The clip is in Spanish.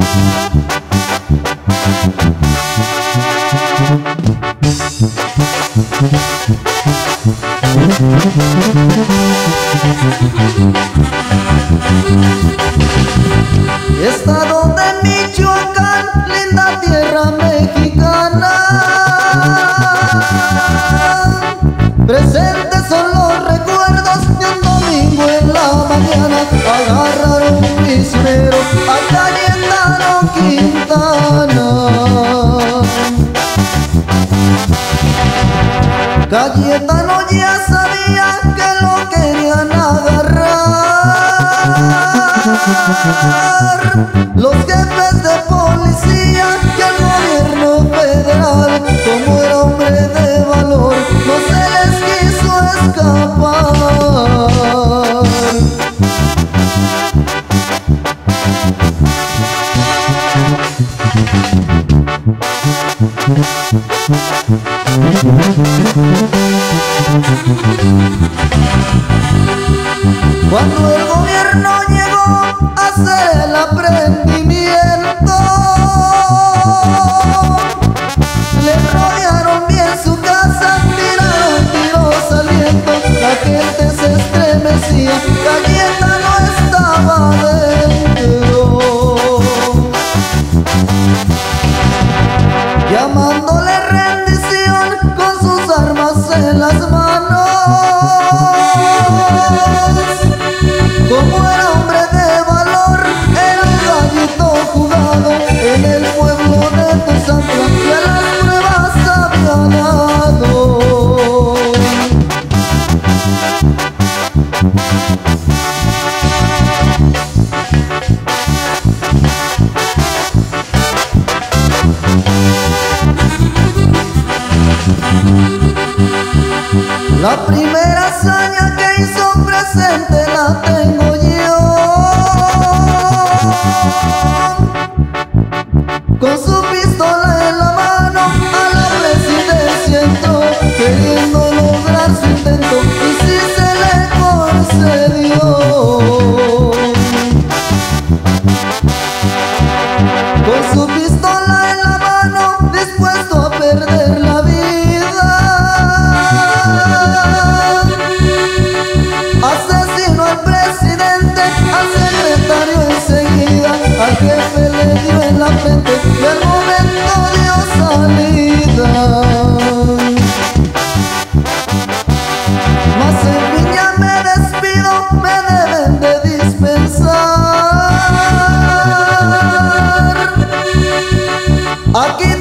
Estado de Michoacán, linda tierra mexicana. Presentes son los recuerdos de un domingo en la mañana. Agarraron un prisionero a Cayetano Quintana. Cayetano ya sabía que lo querían agarrar los jefes de policía y el gobierno federal. Como era hombre de valor, no se les quiso escapar. Cuando el gobierno llegó a hacer el aprendimiento, le rodearon bien su casa, tiraron tiros al viento. La gente se estremecía, Cayetano estaba dentro, llamándole rendición con sus armas en las manos. Como era hombre de valor, era un gallito jugado en el pueblo de Tuzantla, y a las pruebas había dado. La primera hazaña que hizo presente la tengo yo, con su pistola en la mano a la presidencia entró, queriendo lograr su intento, y sí se le concedió. Con su pistola en la mano, dispuesto a perder la vida, asesinó al presidente, al secretario enseguida, al jefe le dio en la frente y al momento dio salida. Mas en fin ya me despido, me deben de dispensar. Aquí